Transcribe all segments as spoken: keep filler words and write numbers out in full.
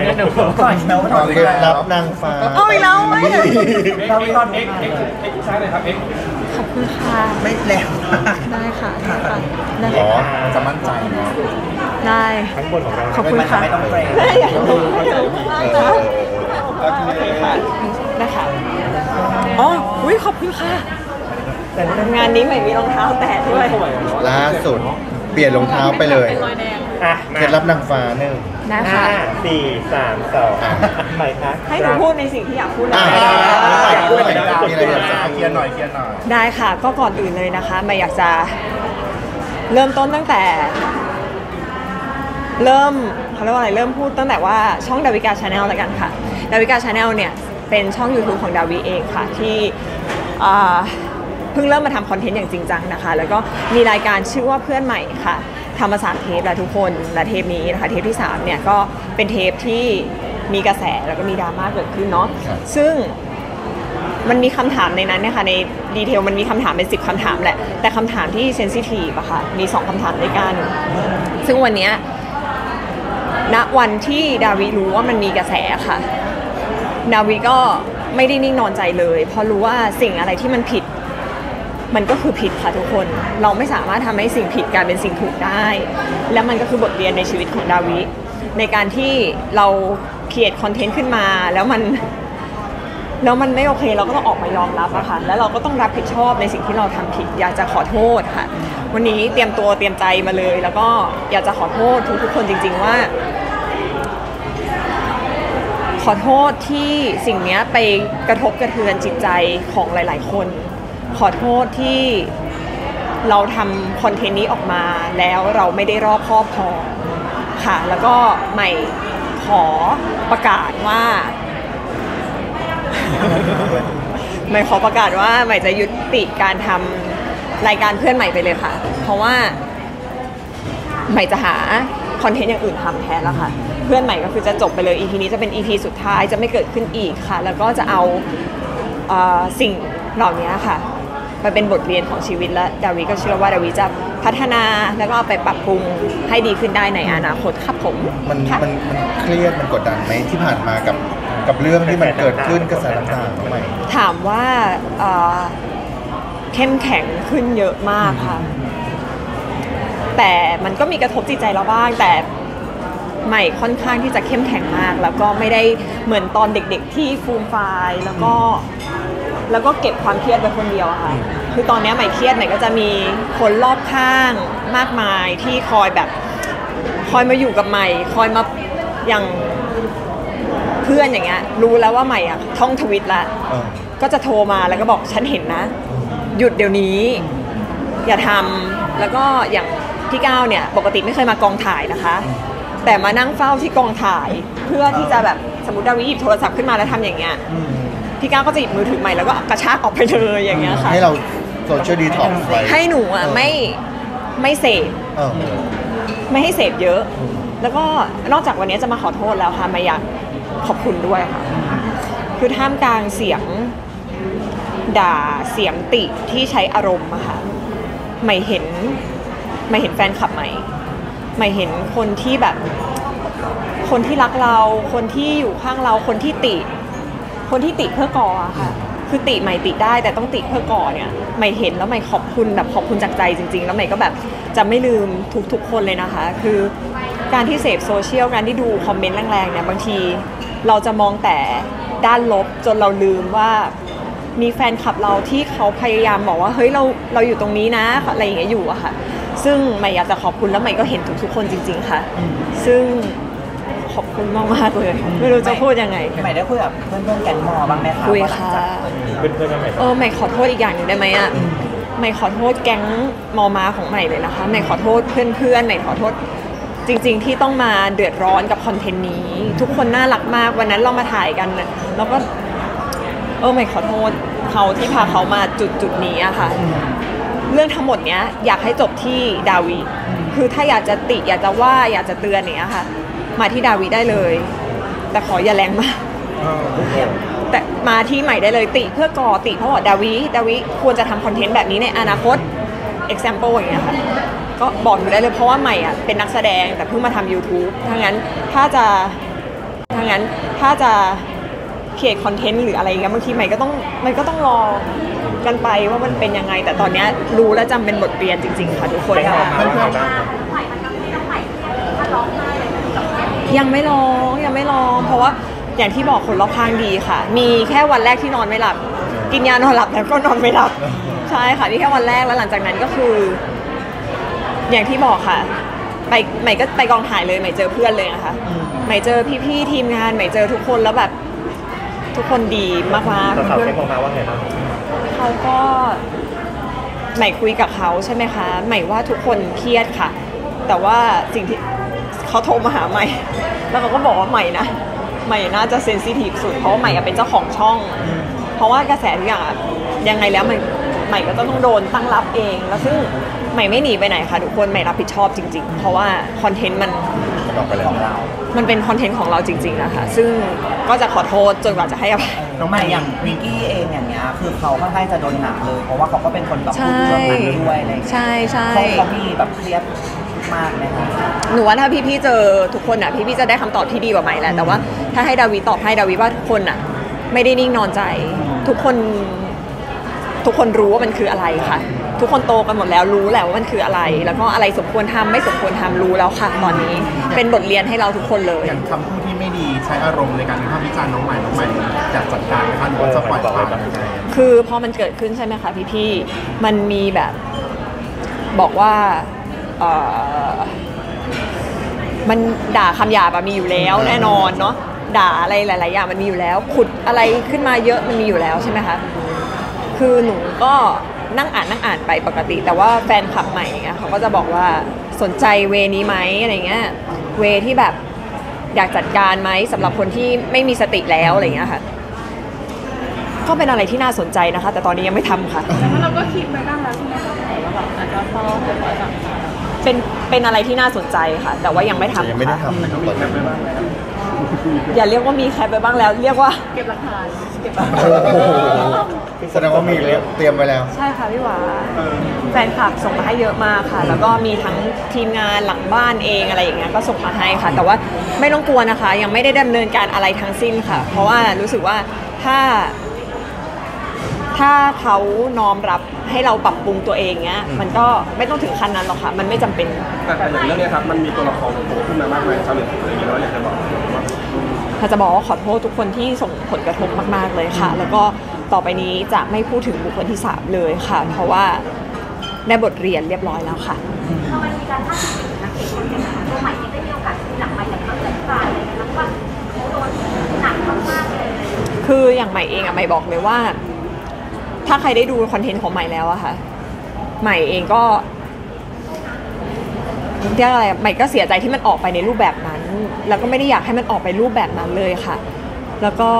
เดี๋ยวก่อนเราตอนนี้รับนางฟ้าเอาอีกแล้วไหมเราตอนเอ็กเอ็กเอ็กซ้ายเลยครับเอ็กขอบคุณค่ะไม่แล้วได้ค่ะได้ค่ะได้อ๋อจะมั่นใจเนาะได้ทั้งบนของเราขอบคุณค่ะไม่ต้องเกรงอยากรู้อยากรู้มากนะโอเคค่ะได้ค่ะอ๋ออุ้ยขอบคุณค่ะแต่งานนี้ใหม่มีรองเท้าแตะด้วยล่าสุดเปลี่ยนรองเท้าไปเลยอ่ะเคล็ดลับนางฟ้าหนึ่งนะคะสี่สามสองใหม่ครับให้หนูพูดในสิ่งที่อยากพูดเลยพูดอะไรมีอะไรอยากจะเคลียร์หน่อยเคลียร์หน่อยได้ค่ะก็ก่อนอื่นเลยนะคะใหม่อยากจะเริ่มต้นตั้งแต่เริ่มเขาเรียกว่าอะไรเริ่มพูดตั้งแต่ว่าช่องดาวิกาชาแนลแล้วกันค่ะดาวิกาชาแนลเนี่ยเป็นช่อง YouTube ของดาวิเองค่ะที่เพิ่งเริ่มมาทำคอนเทนต์อย่างจริงจังนะคะแล้วก็มีรายการชื่อว่าเพื่อนใหม่ค่ะธรรมศาสตร์เทปและทุกคนและเทปนี้นะคะเทปที่สามเนี่ยก็เป็นเทปที่มีกระแสแล้วก็มีดราม่าเกิดขึ้นเนาะซึ่งมันมีคำถามในนั้นเนี่ยค่ะในดีเทลมันมีคำถามเป็นสิบคำถามแหละแต่คำถามที่เซนซิทีฟอะค่ะมีสองคำถามด้วยกันซึ่งวันนี้ณวันที่ดาวิรู้ว่ามันมีกระแสค่ะดาวิก็ไม่ได้นิ่งนอนใจเลยเพราะรู้ว่าสิ่งอะไรที่มันผิดมันก็คือผิดค่ะทุกคนเราไม่สามารถทำให้สิ่งผิดกลายเป็นสิ่งถูกได้และมันก็คือบทเรียนในชีวิตของดาวิในการที่เราเขียนคอนเทนต์ขึ้นมาแล้วมันแล้วมันไม่โอเคเราก็ต้องออกมายอมรับอะค่ะแล้วเราก็ต้องรับผิดชอบในสิ่งที่เราทำผิดอยากจะขอโทษค่ะวันนี้เตรียมตัวเตรียมใจมาเลยแล้วก็อยากจะขอโทษทุกๆคนจริงๆว่าขอโทษที่สิ่งนี้ไปกระทบกระเทือนจิตใจของหลายๆคนขอโทษที่เราทำคอนเทนต์นี้ออกมาแล้วเราไม่ได้รอบคอบพอค่ะแล้วก็ใหม่ขอประกาศว่าใหม่ขอประกาศว่าใหม่จะยุติการทำรายการเพื่อนใหม่ไปเลยค่ะเพราะว่าใหม่จะหาคอนเทนต์อย่างอื่นทำแทนแล้วค่ะเพื่อนใหม่ก็คือจะจบไปเลย อี พี นี้จะเป็น อี พี สุดท้ายจะไม่เกิดขึ้นอีกค่ะแล้วก็จะเอาเอ่อสิ่งเหล่านี้ค่ะไปเป็นบทเรียนของชีวิตและดาวิก็เชื่อว่าดาวิจะพัฒนาแล้วก็เอาไปปรับปรุงให้ดีขึ้นได้ในอนาคตครับผมมันมันมันเครียดมันกดดันไหมที่ผ่านมากับกับเรื่องที่มันเกิดขึ้นกระแสต่างๆทำไมถามว่าเข้มแข็งขึ้นเยอะมากค่ะแต่มันก็มีกระทบจิตใจเราบ้างแต่ใหม่ค่อนข้างที่จะเข้มแข็งมากแล้วก็ไม่ได้เหมือนตอนเด็กๆที่ฟูมฟายแล้วก็แล้วก็เก็บความเครียดไว้คนเดียวอะค่ะคือตอนนี้ใหม่เครียดใหม่ก็จะมีคนรอบข้างมากมายที่คอยแบบคอยมาอยู่กับใหม่คอยมาอย่างเพื่อนอย่างเงี้ยรู้แล้วว่าใหม่อะท่องทวิตละก็จะโทรมาแล้วก็บอกฉันเห็นนะหยุดเดี๋ยวนี้อย่าทำแล้วก็อย่างพี่ก้าวเนี่ยปกติไม่เคยมากองถ่ายนะคะแต่มานั่งเฝ้าที่กองถ่ายเพื่อที่จะแบบสมมติดาวิหยิบโทรศัพท์ขึ้นมาแล้วทำอย่างเงี้ยพี่ก้าวก็จะหยิบมือถือใหม่แล้วก็กระชากออกไปเลยอย่างเงี้ยค่ะให้เราโซเชียลดีท็อกซ์ไปให้หนูอ่ะไม่ไม่เสพไม่ให้เสพเยอะแล้วก็นอกจากวันนี้จะมาขอโทษแล้วค่ะมาอยากขอบคุณด้วยค่ะคือท่ามกลางเสียงด่าเสียงติที่ใช้อารมณ์อะค่ะไม่เห็นไม่เห็นแฟนคลับใหม่ไม่เห็นคนที่แบบคนที่รักเราคนที่อยู่ข้างเราคนที่ติคนที่ติเพื่อก่ออะค่ะคือติใหม่ติได้แต่ต้องติเพื่อก่อเนี่ยใหม่เห็นแล้วใหม่ขอบคุณแบบขอบคุณจากใจจริงๆแล้วใหม่ก็แบบจะไม่ลืมทุกๆคนเลยนะคะคือการที่เสพโซเชียลการที่ดูคอมเมนต์แรงๆเนี่ยบางทีเราจะมองแต่ด้านลบจนเราลืมว่ามีแฟนคลับเราที่เขาพยายามบอกว่าเฮ้ยเราเราอยู่ตรงนี้นะอะไรอย่างเงี้ยอยู่อะค่ะซึ่งใหม่อยากจะขอบคุณแล้วใหม่ก็เห็นทุกๆคนจริงๆค่ะซึ่งขอบคุณมากๆเลยไม่รู้จะพูดยังไงใหม่ได้คุยกับเพื่อนๆแก๊งมอบ้างไหมคะคุยค่ะเพื่อนๆบ้างไหมเออใหม่ขอโทษอีกอย่างหนึ่งได้ไหมอ่ะใหม่ขอโทษแก๊งมอมาของใหม่เลยนะคะใหม่ขอโทษเพื่อนๆใหม่ขอโทษจริงๆที่ต้องมาเดือดร้อนกับคอนเทนต์นี้ทุกคนน่ารักมากวันนั้นเรามาถ่ายกันแล้วก็เออใหม่ขอโทษเขาที่พาเขามาจุดจุดนี้อะค่ะเรื่องทั้งหมดเนี้ยอยากให้จบที่ดาวิคือถ้าอยากจะติอยากจะว่าอยากจะเตือนเนี้ยค่ะมาที่ดาวิได้เลยแต่ขออย่าแรงมากแต่มาที่ใหม่ได้เลยติเพื่อก่อติเพราะว่าดาวิดาวิควรจะทำคอนเทนต์แบบนี้ในอนาคต example อย่างเงี้ยค่ะก็บอกอยู่ได้เลยเพราะว่าใหม่อ่ะเป็นนักแสดงแต่เพิ่งมาทำ YouTube ถ้างั้นถ้าจะถ้างั้นถ้าจะเขียนคอนเทนต์หรืออะไรเงี้ยบางทีใหม่ก็ต้องมันก็ต้องรอกันไปว่ามันเป็นยังไงแต่ตอนนี้รู้และจำเป็นบทเรียนจริงๆค่ะทุกคนไปหามาแล้วบ้างยังไม่ร้องยังไม่ร้องเพราะว่าอย่างที่บอกคนรอบข้างดีค่ะ มีแค่วันแรกที่นอนไม่หลับกินยานอนหลับแล้วก็นอนไม่หลับใช่ค่ะนี่แค่วันแรกแล้วหลังจากนั้นก็คือ อย่างที่บอกค่ะไปใหม่ก็ไปกองถ่ายเลยใหม่เจอเพื่อนเลยนะคะใหม่เจอพี่ๆทีมงานใหม่เจอทุกคนแล้วแบบทุกคนดีมากๆแต่เขาเพื่อนไม่คงมาว่าไงบ้างเขาก็ใหม่คุยกับเขาใช่ไหมคะใหม่ว่าทุกคนเครียดค่ะ แต่ว่าสิ่งที่เขาโทรมาหาใหม่แล้วเขาก็บอกว่าใหม่นะใหม่น่าจะเซนซิทีฟสุดเพราะว่าใหม่เป็นเจ้าของช่อง เพราะว่ากระแสทุกอย่างยังไงแล้วใหม่ใหม่ก็ต้องโดนตั้งรับเองแล้วซึ่งใหม่ไม่หนีไปไหนค่ะทุกคนใหม่รับผิดชอบจริงๆเพราะว่าคอนเทนต์มันมันออกไปแล้วของเรามันเป็นคอนเทนต์ของเราจริงๆนะคะซึ่งก็จะขอโทษจนกว่าจะให้อภัยน้องใหม่อย่างวิกกี้เองอย่างเงี้ยคือเขาค่อนข้างจะโดนหนักเลย เพราะว่าเขาก็เป็นคนแบบพูดเรื่องนั้นด้วยอะไรอย่างเงี้ยใช่ใช่เขาเขามีแบบเครียดมากไหมคะหนูว่าถ้าพี่ๆเจอทุกคนอ่ะพี่ๆจะได้คำตอบที่ดีกว่าใหม่แหละแต่ว่าถ้าให้ดาวิตอบให้ดาวิว่าทุกคนอ่ะไม่ได้นิ่งนอนใจ ทุกคนทุกคนรู้ว่ามันคืออะไรค่ะ ทุกคนโตกันหมดแล้วรู้แล้วว่ามันคืออะไร แล้วก็อะไรสมควรทำไม่สมควรทำรู้แล้วค่ะ ตอนนี้เป็นบทเรียนให้เราทุกคนเลยอย่างคำพูดที่ไม่ดีใช้อารมณ์ในการวิพากษ์วิจารณ์น้องใหม่น้องใหม่อยากจัดการไหมคะหรือว่าจะปล่อยผ่านยังไงคือพอมันเกิดขึ้นใช่ไหมคะพี่ๆมันมีแบบบอกว่าเอ่อมันด่าคำหยาบอะมีอยู่แล้วแน่นอนเนาะด่าอะไรหลายๆอย่างมันมีอยู่แล้วขุดอะไรขึ้นมาเยอะมันมีอยู่แล้วใช่ไหมคะคือหนูก็นั่งอ่านนั่งอ่านไปปกติ แต่ว่าแฟนคลับใหม่เงี้ยเขาก็จะบอกว่าสนใจเวนี้ไหมอะไรเงี้ยเวที่แบบอยากจัดการไหมสำหรับคนที่ไม่มีสติแล้วอะไรเงี้ยค่ะก็เป็นอะไรที่น่าสนใจนะคะ แต่ตอนนี้ยังไม่ทำค่ะเราก็คิดไว้บ้างแล้วใช่ไหมคะว่าแบบอาจจะฟ้องหรือว่าแบบเป็นเป็นอะไรที่น่าสนใจค่ะ แต่ว่ายังไม่ทำแต่ยังไม่ได้ค่ะทำนะครับตอนนี้อย่าเรียกว่ามีแคปไปบ้างแล้ว เรียกว่าเก็บหลักฐานเก็บหลักโอ้ฐานโหแสดงว่ามีเตรียมไว้แล้วใช่ค่ะพี่หวาแฟนคลับส่งมาให้เยอะมากค่ะ แล้วก็มีทั้งทีมงานหลังบ้านเองอะไรอย่างเงี้ยก็ส่งมาให้ค่ะ แต่ว่าไม่ต้องกลัวนะคะ ยังไม่ได้ดำเนินการอะไรทั้งสิ้นค่ะ เพราะว่ารู้สึกว่าถ้า ถ้าเขาน้อมรับให้เราปรับปรุงตัวเองเงี้ย มันก็ไม่ต้องถึงขั้นนั้นหรอกค่ะ มันไม่จำเป็นแต่แต่อย่างเรื่องนี้ครับมันมีตัวละครโผล่ขึ้นมามากมายชาวเน็ตอะไรอย่างเงี้ยเราอยากจะบอกว่าถ้าจะบอกว่าขอโทษทุกคนที่ส่งผลกระทบมากๆเลยค่ะ แล้วก็ต่อไปนี้จะไม่พูดถึงบุคคลที่สามเลยค่ะ เพราะว่าได้บทเรียนเรียบร้อยแล้วค่ะพอมันมีการพาดพิงถึงนักเตะคนหนึ่งนะคะตัวใหม่ที่ได้มีโอกาสคุยหลังไมค์กับเขาเลยฝ่ายเลยนะคะว่าเขาโดนหนักมากๆเลยคืออย่างใหม่เองอะใหม่บอกเลยว่า ถ้าใครได้ดูคอนเทนต์ของใหม่แล้วอะค่ะใหม่เองก็เรียกอะไรใหม่ก็เสียใจที่มันออกไปในรูปแบบนั้น แล้วก็ไม่ได้อยากให้มันออกไปรูปแบบนั้นเลยค่ะ แล้วก็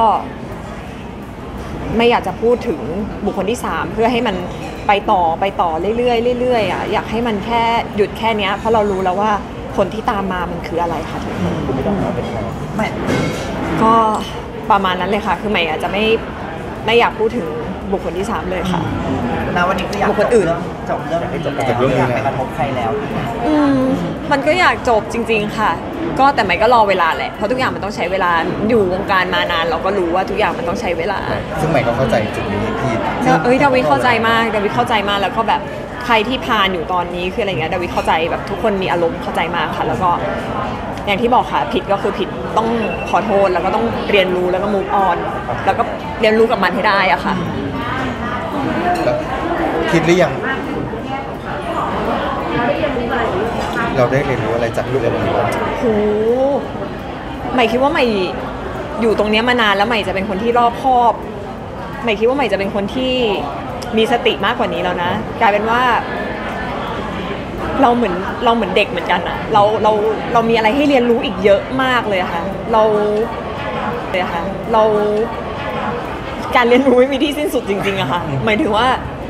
ไม่อยากจะพูดถึงบุคคลที่สามเพื่อให้มันไปต่อไปต่อเรื่อยๆเรื่อยๆอะอยากให้มันแค่หยุดแค่เนี้ยเพราะเรารู้แล้วว่าผลที่ตามมามันคืออะไรค่ะทุกคนไม่ก็ประมาณนั้นเลยค่ะ คือใหม่อาจจะไม่ไม่อยากพูดถึงบุคคลที่สามเลยค่ะณวันนี้คืออยากบุคคลอื่นจบเรื่องจบเรื่องจบเรื่องไม่อยากนี้ไปแล้วกระทบใครแล้วอืมมันก็อยากจบจริง ๆค่ะ ก็แต่ใหม่ก็รอเวลาแหละเพราะทุกอย่างมันต้องใช้เวลาอยู่วงการมานานเราก็รู้ว่าทุกอย่างมันต้องใช้เวลาซึ่งใหม่ก็เข้าใจจุดนี้พี่เอ้ยดาวิเข้าใจมากดาวิเข้าใจมากแล้วก็แบบใครที่พานอยู่ตอนนี้คืออะไรเงี้ยดาวิเข้าใจแบบทุกคนมีอารมณ์เข้าใจมากค่ะ แล้วก็อย่างที่บอกค่ะผิดก็คือผิดต้องขอโทษแล้วก็ต้องเรียนรู้แล้วก็ move on แล้วก็เรียนรู้กับมันให้ได้อะค่ะแล้วคิดหรือยังเราได้เรียนรู้อะไรจากเรื่องนี้บ้างโหใหม่คิดว่าใหม่อยู่ตรงเนี้ยมานานแล้วใหม่จะเป็นคนที่รอบคอบใหม่คิดว่าใหม่จะเป็นคนที่มีสติมากกว่านี้แล้วนะกลายเป็นว่า เราเหมือนเราเหมือนเด็กเหมือนกันอะเราเราเรามีอะไรให้เรียนรู้อีกเยอะมากเลยค่ะเราเลยค่ะเราการเรียนรู้ไม่มีที่สิ้นสุดจริงๆอะค่ะหมายถึงว่า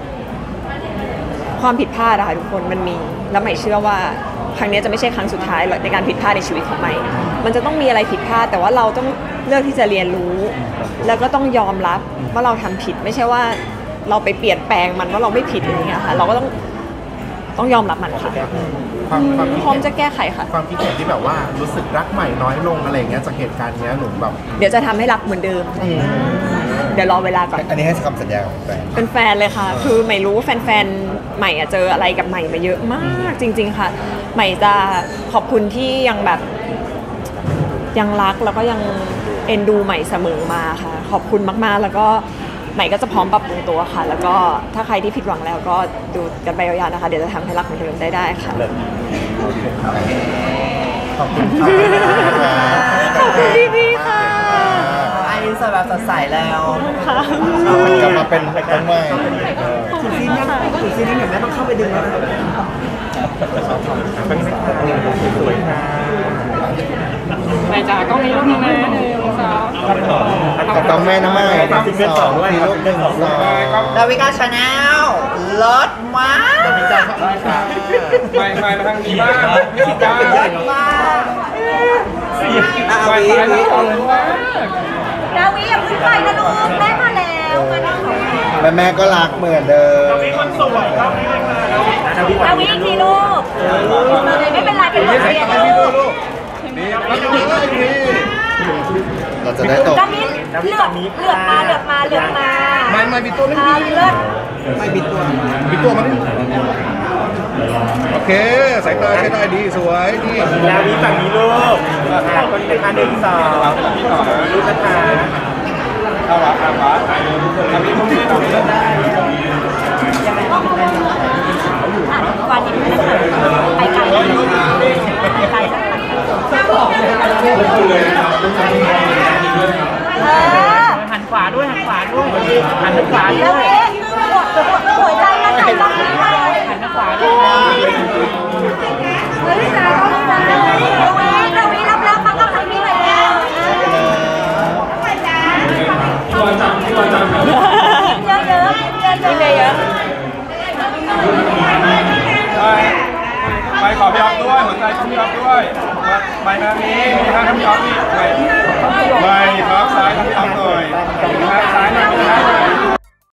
ความผิดพลาดอะค่ะทุกคนมันมีแล้วใหม่เชื่อว่าครั้งนี้จะไม่ใช่ครั้งสุดท้ายในการผิดพลาดในชีวิตของใหม่มันจะต้องมีอะไรผิดพลาดแต่ว่าเราต้องเลือกที่จะเรียนรู้ แล้วก็ต้องยอมรับว่าเราทำผิดไม่ใช่ว่าเราไปเปลี่ยนแปลงมันว่าเราไม่ผิดอะไรอย่างเงี้ยค่ะเราก็ต้องต้องยอมรับมันค่ะความความคิดพร้อมเห็นจะแก้ไขค่ะความคิดเห็นที่แบบว่ารู้สึกรักใหม่น้อยลงอะไรอย่างเงี้ยจากเหตุการณ์เนี้ยหนูแบบเดี๋ยวจะทำให้รักเหมือนเดิม เดี๋ยวรอเวลาก่อนอันนี้ให้คำสัญญาของแฟนเป็นแฟนเลยค่ะ คือใหม่รู้ว่าแฟนๆ ใหม่อะเจออะไรกับใหม่มาเยอะมากจริง ๆ ค่ะ ใหม่จะขอบคุณที่ยังแบบยังรักแล้วก็ยังเอ็นดูใหม่เสมอมาค่ะ ขอบคุณมากๆ แล้วก็ใหม่ก็จะพร้อมปรับปรุงตัวค่ะ แล้วก็ถ้าใครที่ผิดหวังแล้วก็ดูกันไปยาวๆนะคะ เดี๋ยวจะทำให้รักเหมือนเดิมได้ได้ค่ะขอบคุณค่ะขอบคุณพี่ๆค่ะไอ้สแบบสดใสแล้วค่ะมันกลับมาเป็นต้นไม้ถึงซีนยังถึงซีนนี้เดี๋ยวแม่ต้องเข้าไปดึงแล้วนะเป็นไม่ค่ะสวยค่ะแม่จ๋าก็มีลูกนะหนึ่งสองขอบคุณแม่นะไม่หนึ่งสองทีลูกหนึ่งสองดาวิกาชาแนลรถมาไม่ไม่มาทางนี้บ้างคิดว่ารถมาอาไม่วีไม่ไม่เอาเลยว่าดาวิอย่าเพึ่งไปนะลูกแม่มาแล้วมานั่งของแม่แม่แม่ก็รักเหมือนเดิมดาวิอีกทีลูกไม่เป็นไรเป็นบทเรียนลูกเราจะได้ตกดาวิเลือกเลือกมาเลือกมาเลือกมาไม่ไม่บิดตัวไม่อ่าดีเลือกไม่บิดตัวบิดตัวมาดิโอเคสายตาใช้ได้ดีสวยดีดาวิฝั่งนี้ลูกอ่ะคนเป็นอันหนึ่งสองลูกนะคะเอาวะเอาวะทำนี้ผมไม่ได้ทำได้อ่านวันนี้ไปไกลไปไกลสักพักเออหันขวาด้วยหันขวาด้วยหันทางขวาดาด้วยวิกดกดหัวใจมาใส่บ้างเลยหันทางขวาด้วยเฮ้ยจ้าต้องจ้าดาวิดาวิรับรับมาก็ทำนี่เลยแล้วตัวจำตัวจำเยอะเยอะเยอะเยอะเยอะไปขอพี่ออฟด้วยหัวใจของพี่ออฟด้วยไปทางนี้มีทางพี่ออฟนี่ไปไปครับซ้ายทางพี่ออฟหน่อยซ้ายหน่อยซ้ายหน่อย